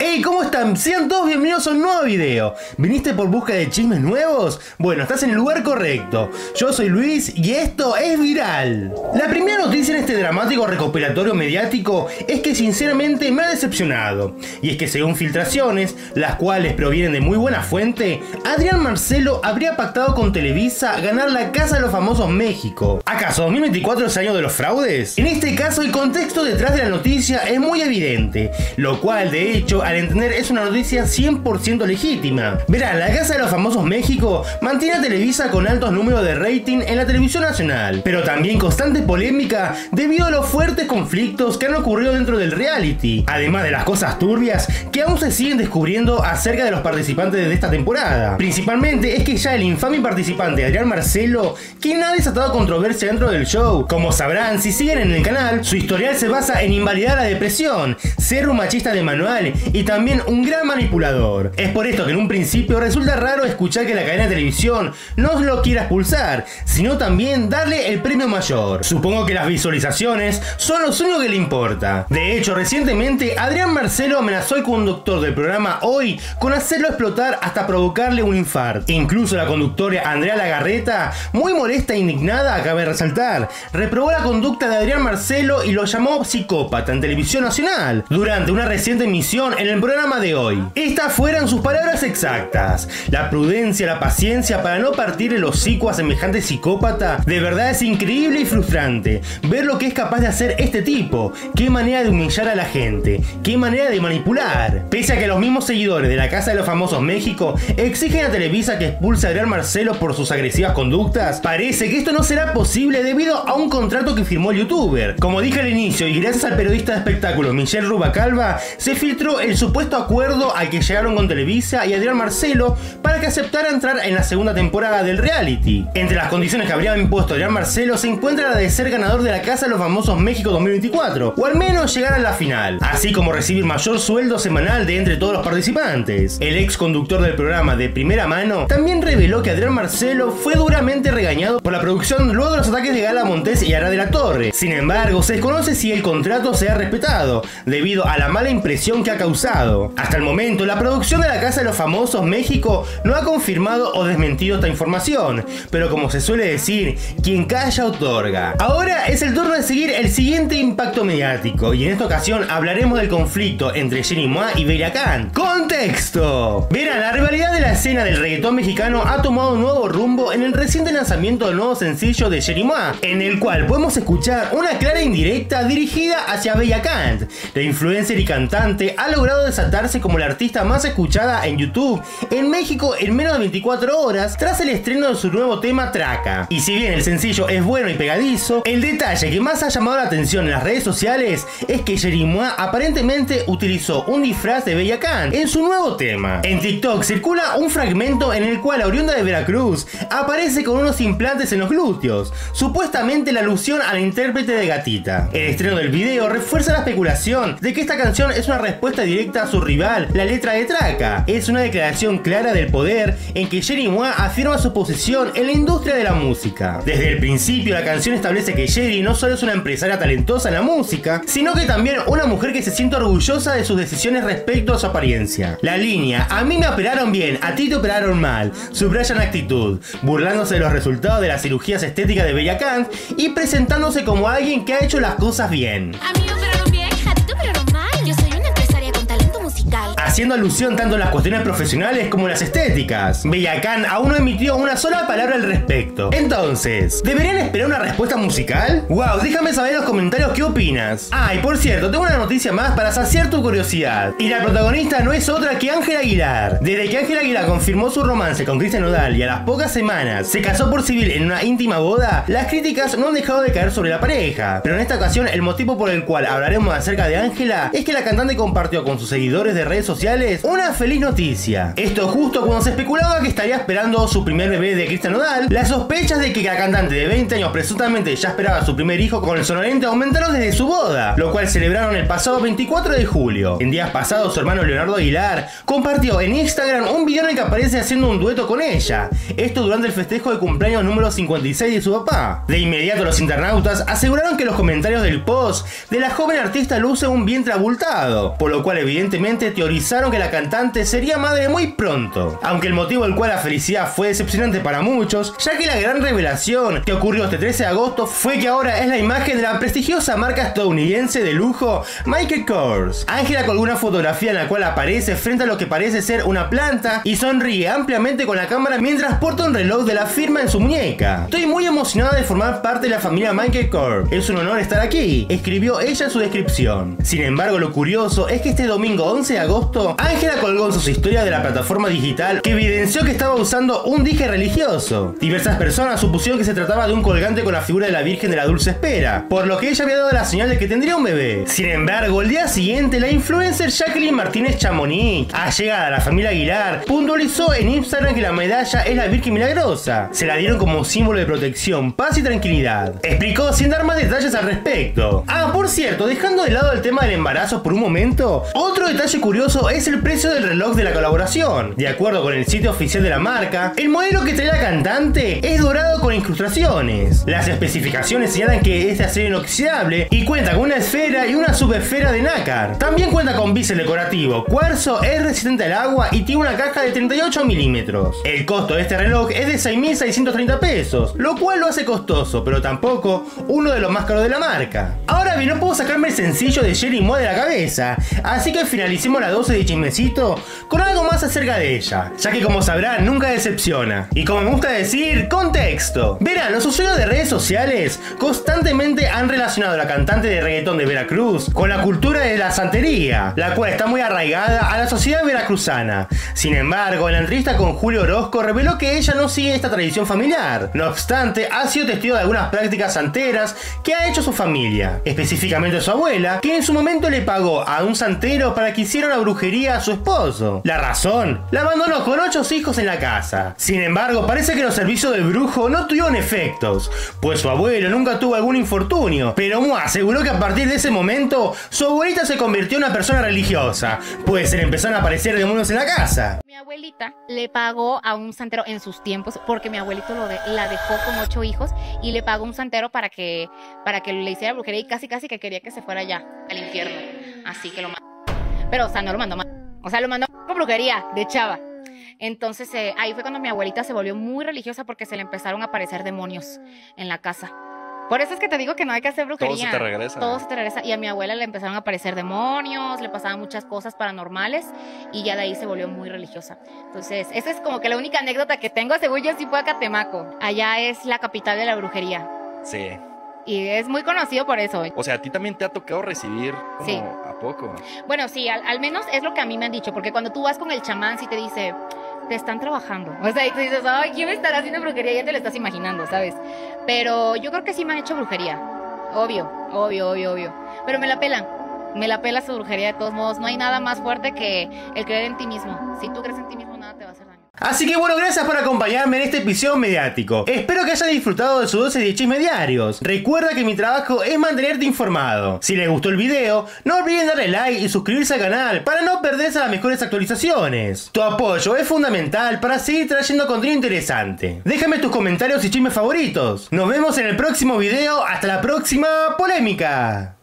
Hey, ¿cómo están? Sean todos bienvenidos a un nuevo video. ¿Viniste por busca de chismes nuevos? Bueno, estás en el lugar correcto. Yo soy Luis y esto es Viral. La primera noticia en este dramático recopilatorio mediático es que sinceramente me ha decepcionado. Y es que según filtraciones, las cuales provienen de muy buena fuente, Adrián Marcelo habría pactado con Televisa ganar la Casa de los Famosos México. ¿Acaso 2024 es el año de los fraudes? En este caso el contexto detrás de la noticia es muy evidente, lo cual de hecho al entender es una noticia 100% legítima. Verán, la Casa de los Famosos México mantiene a Televisa con altos números de rating en la televisión nacional, pero también constante polémica debido a los fuertes conflictos que han ocurrido dentro del reality, además de las cosas turbias que aún se siguen descubriendo acerca de los participantes de esta temporada. Principalmente es que ya el infame participante Adrián Marcelo, quien ha desatado controversia dentro del show. Como sabrán si siguen en el canal, su historial se basa en invalidar la depresión, ser un machista de manual y también un gran manipulador. Es por esto que en un principio resulta raro escuchar que la cadena de televisión no lo quiera expulsar, sino también darle el premio mayor. Supongo que las visualizaciones son lo único que le importa. De hecho, recientemente Adrián Marcelo amenazó al conductor del programa Hoy con hacerlo explotar hasta provocarle un infarto. Incluso la conductora Andrea Lagarreta, muy molesta e indignada, cabe resaltar, reprobó la conducta de Adrián Marcelo y lo llamó psicópata en televisión nacional durante una reciente emisión en el programa de Hoy. Estas fueron sus palabras exactas: la prudencia, la paciencia para no partir el hocico a semejante psicópata. De verdad es increíble y frustrante ver lo que es capaz de hacer este tipo. Qué manera de humillar a la gente, qué manera de manipular. Pese a que los mismos seguidores de la Casa de los Famosos México exigen a Televisa que expulse a Adrián Marcelo por sus agresivas conductas, parece que esto no será posible debido a un contrato que firmó el youtuber. Como dije al inicio, y gracias al periodista de espectáculos Michelle Rubalcaba, se filtró el supuesto acuerdo al que llegaron con Televisa y Adrián Marcelo para que aceptara entrar en la segunda temporada del reality. Entre las condiciones que habría impuesto Adrián Marcelo se encuentra la de ser ganador de la Casa de los Famosos México 2024, o al menos llegar a la final, así como recibir mayor sueldo semanal de entre todos los participantes. El ex conductor del programa de Primera Mano también reveló que Adrián Marcelo fue duramente regañado por la producción luego de los ataques de Gala Montes y Ara de la Torre. Sin embargo, se desconoce si el contrato se ha respetado, debido a la mala impresión que ha causado. Hasta el momento, la producción de la Casa de los Famosos México no ha confirmado o desmentido esta información, pero como se suele decir, quien calla otorga. Ahora es el turno de seguir el siguiente impacto mediático, y en esta ocasión hablaremos del conflicto entre Jenny Mua y Belia Can. ¡Contexto! Verán, la rivalidad de la escena del reggaetón mexicano ha tomado un nuevo rumbo en el reciente lanzamiento del nuevo sencillo de Jenny Mua, en el cual podemos escuchar una clara indirecta dirigida hacia Belia Can. La influencer y cantante ha logrado desatarse como la artista más escuchada en YouTube en México en menos de 24 horas tras el estreno de su nuevo tema Traca. Y si bien el sencillo es bueno y pegadizo, el detalle que más ha llamado la atención en las redes sociales es que Jenny Mua aparentemente utilizó un disfraz de Belia Can en su nuevo tema. En TikTok circula un fragmento en el cual la oriunda de Veracruz aparece con unos implantes en los glúteos, supuestamente la alusión a la intérprete de Gatita. El estreno del video refuerza la especulación de que esta canción es una respuesta directa a su rival, la letra de Traca. Es una declaración clara del poder en que Jenny Mua afirma su posición en la industria de la música. Desde el principio la canción establece que Jenny no solo es una empresaria talentosa en la música, sino que también una mujer que se siente orgullosa de sus decisiones respecto a su apariencia. La línea "a mí me operaron bien, a ti te operaron mal" subrayan actitud, burlándose de los resultados de las cirugías estéticas de Belia Can y presentándose como alguien que ha hecho las cosas bien. A mí me operaron bien, a ti te operaron mal. Yo soy una empresaria con talento musical. Haciendo alusión tanto a las cuestiones profesionales como las estéticas. Belia Can aún no emitió una sola palabra al respecto. Entonces, ¿deberían esperar una respuesta musical? Wow, déjame saber en los comentarios qué opinas. Ah, y por cierto, tengo una noticia más para saciar tu curiosidad. Y la protagonista no es otra que Ángela Aguilar. Desde que Ángela Aguilar confirmó su romance con Cristian Nodal y a las pocas semanas se casó por civil en una íntima boda, las críticas no han dejado de caer sobre la pareja. Pero en esta ocasión el motivo por el cual hablaremos acerca de Ángela es que la cantante compartió con sus seguidores de redes sociales una feliz noticia. Esto justo cuando se especulaba que estaría esperando su primer bebé de Cristian Nodal. Las sospechas de que la cantante de 20 años presuntamente ya esperaba su primer hijo con el sonoliente aumentaron desde su boda, lo cual celebraron el pasado 24 de julio. En días pasados su hermano Leonardo Aguilar compartió en Instagram un video en el que aparece haciendo un dueto con ella, esto durante el festejo de cumpleaños número 56 de su papá. De inmediato los internautas aseguraron que los comentarios del post de la joven artista lucen un vientre abultado, por lo cual evidentemente teorizaron anunciaron que la cantante sería madre muy pronto, aunque el motivo del cual la felicidad fue decepcionante para muchos, ya que la gran revelación que ocurrió este 13 de agosto fue que ahora es la imagen de la prestigiosa marca estadounidense de lujo Michael Kors. Ángela colgó una fotografía en la cual aparece frente a lo que parece ser una planta y sonríe ampliamente con la cámara mientras porta un reloj de la firma en su muñeca. Estoy muy emocionada de formar parte de la familia Michael Kors. Es un honor estar aquí, escribió ella en su descripción. Sin embargo, lo curioso es que este domingo 11 de agosto, Ángela colgó en sus historias de la plataforma digital que evidenció que estaba usando un dije religioso. Diversas personas supusieron que se trataba de un colgante con la figura de la Virgen de la Dulce Espera, por lo que ella había dado la señal de que tendría un bebé. Sin embargo, el día siguiente, la influencer Jacqueline Martínez Chamonix, allegada a la familia Aguilar, puntualizó en Instagram que la medalla es la Virgen Milagrosa. Se la dieron como símbolo de protección, paz y tranquilidad. Explicó sin dar más detalles al respecto. Ah, por cierto, dejando de lado el tema del embarazo por un momento, otro detalle curioso es el precio del reloj de la colaboración. De acuerdo con el sitio oficial de la marca, el modelo que trae la cantante es dorado con incrustaciones. Las especificaciones señalan que es de acero inoxidable y cuenta con una esfera y una subesfera de nácar. También cuenta con bisel decorativo, cuarzo, es resistente al agua y tiene una caja de 38 milímetros. El costo de este reloj es de 6.630 pesos, lo cual lo hace costoso, pero tampoco uno de los más caros de la marca. Ahora bien, no puedo sacarme el sencillo de Sherry Moe de la cabeza, así que finalicemos la dosis de chismecito con algo más acerca de ella, ya que como sabrán nunca decepciona. Y como me gusta decir, contexto. Verán, los usuarios de redes sociales constantemente han relacionado a la cantante de reggaetón de Veracruz con la cultura de la santería, la cual está muy arraigada a la sociedad veracruzana. Sin embargo, en la entrevista con Julio Orozco reveló que ella no sigue esta tradición familiar. No obstante, ha sido testigo de algunas prácticas santeras que ha hecho su familia, específicamente su abuela, que en su momento le pagó a un santero para que hiciera una brujería a su esposo. La razón: la abandonó con 8 hijos en la casa. Sin embargo, parece que los servicios del brujo no tuvieron efectos, pues su abuelo nunca tuvo algún infortunio, pero Moe aseguró que a partir de ese momento su abuelita se convirtió en una persona religiosa, pues se le empezaron a aparecer demonios en la casa. Mi abuelita le pagó a un santero en sus tiempos, porque mi abuelito la dejó con 8 hijos y le pagó un santero para que le hiciera brujería y casi que quería que se fuera ya al infierno. Así que lo mandó. Pero, o sea, no lo mandó mal. O sea, lo mandó con brujería de chava. Entonces, ahí fue cuando mi abuelita se volvió muy religiosa porque se le empezaron a aparecer demonios en la casa. Por eso es que te digo que no hay que hacer brujería. Todo se te regresa. Todo se te regresa. Y a mi abuela le empezaron a aparecer demonios, le pasaban muchas cosas paranormales y ya de ahí se volvió muy religiosa. Entonces, esa es como que la única anécdota que tengo. Según yo, sí fue a Catemaco. Allá es la capital de la brujería. Sí. Y es muy conocido por eso. O sea, a ti también te ha tocado recibir como Sí. a poco. Bueno, sí, al menos es lo que a mí me han dicho, porque cuando tú vas con el chamán, sí te dice, te están trabajando. O sea, y tú dices, ay, ¿quién me estará haciendo brujería? Ya te lo estás imaginando, ¿sabes? Pero yo creo que sí me han hecho brujería. Obvio. Pero me la pela su brujería de todos modos. No hay nada más fuerte que el creer en ti mismo. Si tú crees en ti mismo, nada te va a hacer daño. Así que bueno, gracias por acompañarme en este episodio mediático. Espero que hayas disfrutado de su dosis de chismes diarios. Recuerda que mi trabajo es mantenerte informado. Si les gustó el video, no olviden darle like y suscribirse al canal para no perderse las mejores actualizaciones. Tu apoyo es fundamental para seguir trayendo contenido interesante. Déjame tus comentarios y chismes favoritos. Nos vemos en el próximo video. Hasta la próxima polémica.